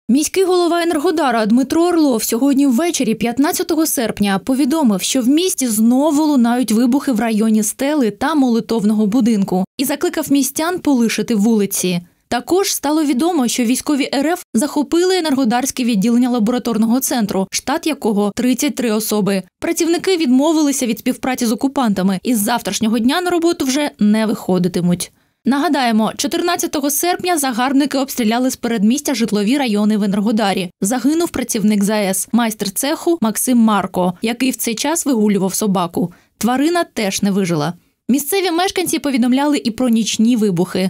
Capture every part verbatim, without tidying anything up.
Міський голова Енергодара Дмитро Орлов сьогодні ввечері, п'ятнадцятого серпня, повідомив, що в місті знову лунають вибухи в районі Стели та молитовного будинку і закликав містян полишити вулиці. Також стало відомо, що військові РФ захопили енергодарське відділення лабораторного центру, штат якого тридцять три особи. Працівники відмовилися від співпраці з окупантами і з завтрашнього дня на роботу вже не виходитимуть. Нагадаємо, чотирнадцятого серпня загарбники обстріляли з передмістя житлові райони в Енергодарі. Загинув працівник ЗАЕС, майстер цеху Максим Марко, який в цей час вигулював собаку. Тварина теж не вижила. Місцеві мешканці повідомляли і про нічні вибухи.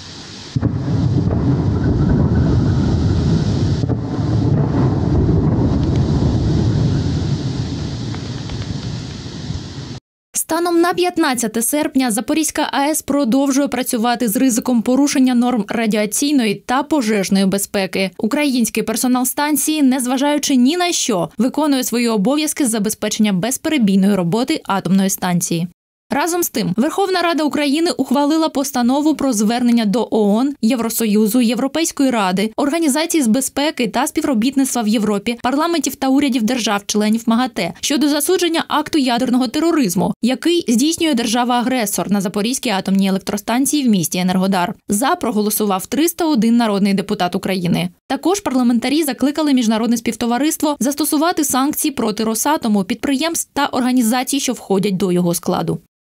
Станом на п'ятнадцяте серпня Запорізька АЕС продовжує працювати з ризиком порушення норм радіаційної та пожежної безпеки. Український персонал станції, незважаючи ні на що, виконує свої обов'язки з забезпечення безперебійної роботи атомної станції. Разом з тим, Верховна Рада України ухвалила постанову про звернення до ООН, Євросоюзу, Європейської Ради, Організації з безпеки та співробітництва в Європі, парламентів та урядів держав-членів МАГАТЕ щодо засудження акту ядерного тероризму, який здійснює держава-агресор на Запорізькій атомній електростанції в місті Енергодар. За проголосував триста один народний депутат України. Також парламентарі закликали міжнародне співтовариство застосувати санкції проти Росатому, підприємств та організацій, що входять до його складу.